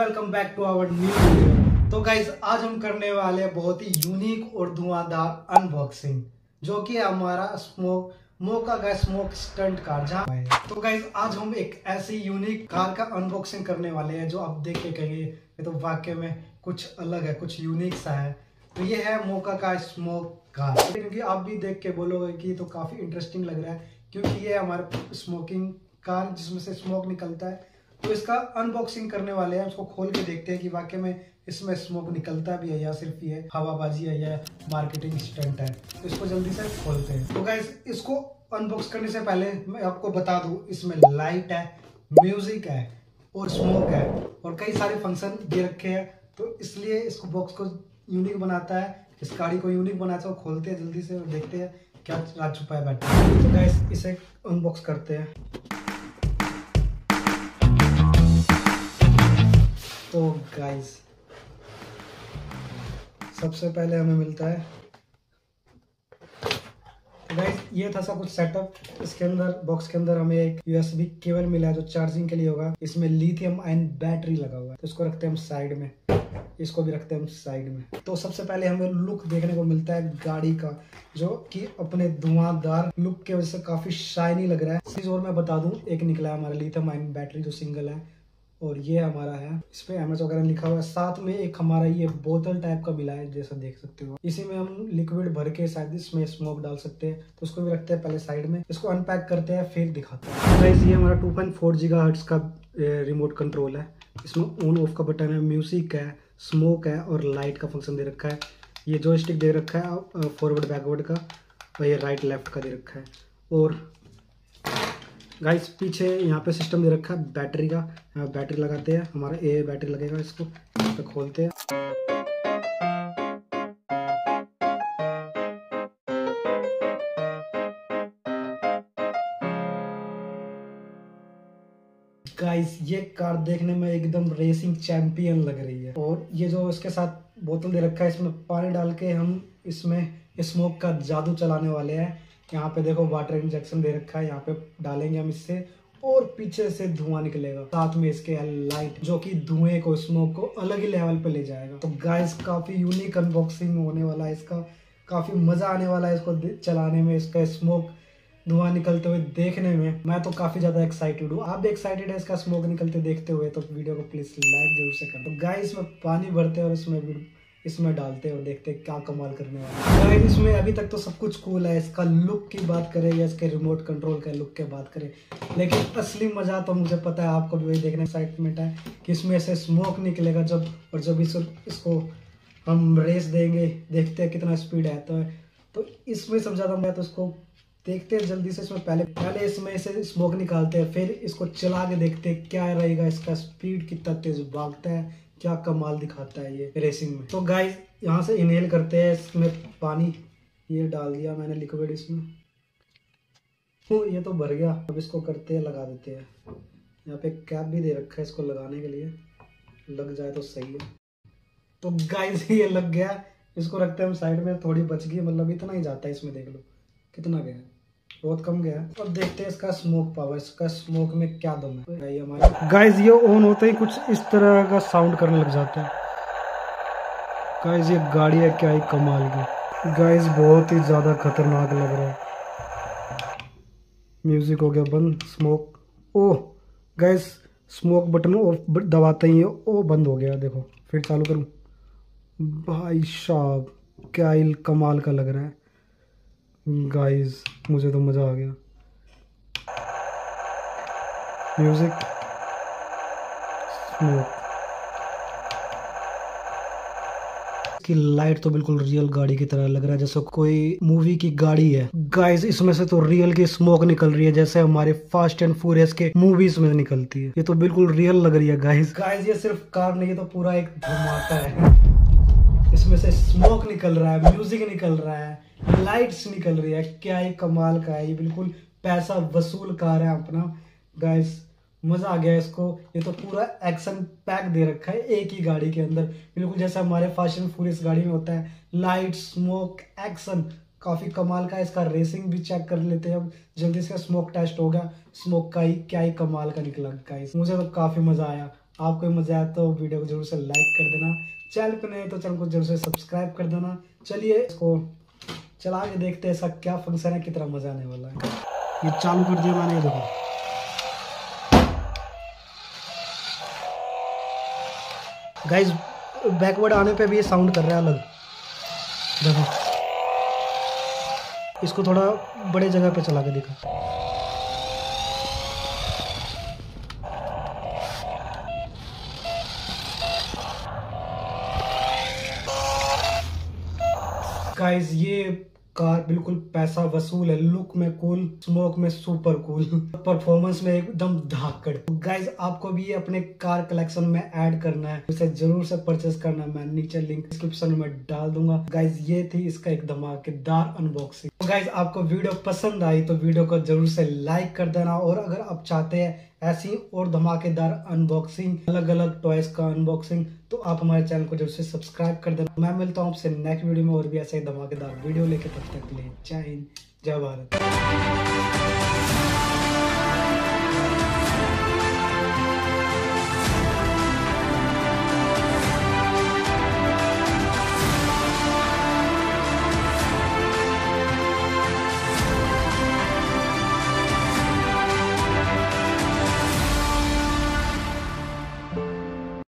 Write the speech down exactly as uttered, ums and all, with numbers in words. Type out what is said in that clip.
Welcome back to our new video. तो guys आज हम करने वाले हैं बहुत ही यूनिक और धुआंधार अनबॉक्सिंग, जो कि हमारा स्मोक मोका का स्मोक स्टंट कार जहाँ है। तो गाइज आज हम एक ऐसी यूनिक कार का अनबॉक्सिंग करने वाले हैं जो आप देख के कहेंगे ये तो वाकई में कुछ अलग है, कुछ यूनिक सा है। तो ये है मोका का स्मोक कार, क्योंकि आप भी देख के बोलोगे कि तो काफी इंटरेस्टिंग लग रहा है, क्योंकि ये हमारा स्मोकिंग कार जिसमें से स्मोक निकलता है। तो इसका अनबॉक्सिंग करने वाले हैं, उसको खोल के देखते हैं कि वाकई में इसमें स्मोक निकलता भी है या सिर्फ ये हवाबाजी है या मार्केटिंग स्टंट है। तो इसको जल्दी से खोलते हैं। तो गाइस इसको अनबॉक्स करने से पहले मैं आपको बता दूं, इसमें लाइट है, म्यूजिक है और स्मोक है और कई सारे फंक्शन दे रखे हैं। तो इसलिए इसको बॉक्स को यूनिक बनाता है, इस गाड़ी को यूनिक बनाता है। खोलते हैं जल्दी से और देखते हैं क्या राज छुपा है बैठे। तो गाइस इसे अनबॉक्स करते हैं। तो गाइस सबसे पहले हमें मिलता है, तो गाइस ये था सब कुछ सेटअप। इसके अंदर बॉक्स के अंदर हमें एक यूएसबी केबल मिला है जो चार्जिंग के लिए होगा। इसमें लिथियम आयन बैटरी लगा हुआ है, तो इसको रखते हैं हम साइड में, इसको भी रखते हैं हम साइड में। तो सबसे पहले हमें लुक देखने को मिलता है गाड़ी का, जो कि अपने धुआंधार लुक के वजह से काफी शाइनी लग रहा है। चीज और मैं बता दूं, एक निकला है हमारा लिथियम आयन बैटरी जो सिंगल है, और ये हमारा है, इस पे एमएच वगैरह लिखा हुआ है। साथ में एक हमारा ये बोतल टाइप का मिला है, जैसा देख सकते हो। इसी में हम लिक्विड भर के शायद इसमें स्मोक डाल सकते हैं, तो उसको भी रखते हैं पहले साइड में। इसको अनपैक करते हैं फिर दिखाते हैं। गाइस ये हमारा टू पॉइंट फोर गीगाहर्ट्ज का रिमोट कंट्रोल है। इसमें ऑन ऑफ का बटन है, म्यूजिक है, स्मोक है और लाइट का फंक्शन दे रखा है। ये जॉयस्टिक दे रखा है फॉरवर्ड बैकवर्ड का, और ये राइट लेफ्ट का दे रखा है। और गाइस पीछे यहाँ पे सिस्टम दे रखा है बैटरी का, यहाँ बैटरी लगाते हैं, हमारा ए बैटरी लगेगा। इसको यहाँ पे खोलते हैं। गाइस ये कार देखने में एकदम रेसिंग चैंपियन लग रही है। और ये जो इसके साथ बोतल दे रखा है, इसमें पानी डाल के हम इसमें स्मोक का जादू चलाने वाले हैं। यहाँ पे देखो वाटर इंजेक्शन दे रखा है, यहाँ पे डालेंगे हम इससे और पीछे से धुआं निकलेगा। साथ में इसके लाइट जो कि धुएं को, स्मोक को अलग ही लेवल पे ले जाएगा। तो गाइस काफी यूनिक अनबॉक्सिंग होने वाला है इसका, काफी मजा आने वाला है इसको चलाने में, इसका स्मोक धुआं निकलते हुए देखने में। मैं तो काफी ज्यादा एक्साइटेड हूँ। आप भी एक्साइटेड है इसका स्मोक निकलते देखते हुए? तो वीडियो को प्लीज लाइक जरूर से करना। तो गाइस इसमें पानी भरते हैं और इसमें इसमें डालते हैं और देखते हैं क्या कमाल करने वाला है। इसमें अभी तक तो सब कुछ कूल है। इसका लुक की बात करें या इसके रिमोट कंट्रोल के लुक की बात करें, लेकिन असली मजा तो मुझे पता है आपको भी वही देखने एक्साइटमेंट है कि इसमें से स्मोक निकलेगा जब, और जब इसको इसको हम रेस देंगे, देखते हैं कितना स्पीड आता है। तो इसमें सब ज्यादा मैं तो इसको देखते हैं जल्दी से। इसमें पहले पहले इसमें से स्मोक निकालते हैं, फिर इसको चला के देखते हैं क्या रहेगा, इसका स्पीड कितना तेज भागता है, क्या कमाल दिखाता है ये रेसिंग में। तो गाइस यहाँ से इनहेल करते हैं। इसमें पानी ये डाल दिया मैंने लिक्विड इसमें, तो ये तो भर गया। अब इसको करते हैं, लगा देते हैं। यहाँ पे कैप भी दे रखा है इसको लगाने के लिए, लग जाए तो सही है। तो गाइस ये लग गया, इसको रखते हैं हम साइड में। थोड़ी बच गई, मतलब इतना ही जाता है इसमें, देख लो कितना गया, बहुत कम गया। अब देखते हैं इसका स्मोक पावर, इसका स्मोक में क्या दम है। ये हमारा गाइस ये ऑन होते ही कुछ इस तरह का साउंड करने लग जाता है। गाइस ये गाड़ी है क्या ही कमाल की। गाइस बहुत ही ज्यादा खतरनाक लग रहा है। म्यूजिक हो गया बंद, smoke oh guys smoke button off दबाते ही ओ बंद हो गया। देखो फिर चालू करूं, भाई साहब क्या ही कमाल का लग रहा है गाइस, मुझे तो मजा आ गया। म्यूजिक, स्मोक, की लाइट तो बिल्कुल रियल गाड़ी की तरह लग रहा है, जैसे कोई मूवी की गाड़ी है। गाइस इसमें से तो रियल की स्मोक निकल रही है, जैसे हमारे फास्ट एंड फ्यूरियस के मूवीज में निकलती है। ये तो बिल्कुल रियल लग रही है गाइस। गाइस ये सिर्फ कार नहीं, तो पूरा एक धमाका है। इसमें से स्मोक निकल रहा है, म्यूजिक निकल रहा है, लाइट्स निकल रही है, क्या ही कमाल का है। ये बिल्कुल पैसा वसूल कार है अपना। गाइस मजा आ गया इसको। ये तो पूरा एक्शन पैक दे रखा है एक ही गाड़ी के अंदर, बिल्कुल जैसा हमारे फास्ट एंड फ्यूरियस गाड़ी में होता है। लाइट, स्मोक, एक्शन काफी कमाल का है। इसका रेसिंग भी चेक कर लेते हैं अब जल्दी से। स्मोक टेस्ट होगा, स्मोक का ही क्या ही कमाल का निकला गाइस। मुझे तो काफी मजा आया। आपको भी मजा आया तो वीडियो को जरूर से लाइक कर देना, चैनल पे नए तो चैनल को जरूर से सब्सक्राइब कर देना। चलिए इसको चला के देखते हैं इसका क्या फंक्शन है, कितना मजा आने वाला है। ये चालू कर दिया मैंने, ये देखो गाइस बैकवर्ड आने पे भी ये साउंड कर रहा है अलग। देखो इसको थोड़ा बड़े जगह पे चला के देखा। गाइस ये कार बिल्कुल पैसा वसूल है, लुक में कूल, स्मोक में सुपर कूल, परफॉर्मेंस में एकदम धाकड़। गाइस आपको भी ये अपने कार कलेक्शन में ऐड करना है, इसे जरूर से परचेस करना है, मैं नीचे लिंक डिस्क्रिप्शन में डाल दूंगा। गाइस ये थी इसका एक धमाकेदार अनबॉक्सिंग। गाइस आपको वीडियो पसंद आई तो वीडियो को जरूर से लाइक कर देना, और अगर आप चाहते हैं ऐसी और धमाकेदार अनबॉक्सिंग, अलग अलग टॉयज का अनबॉक्सिंग, तो आप हमारे चैनल को जरूर से सब्सक्राइब कर देना। मैं मिलता हूँ आपसे नेक्स्ट वीडियो में और भी ऐसे ही धमाकेदार वीडियो लेके, तब तक के लिए जय हिंद जय भारत।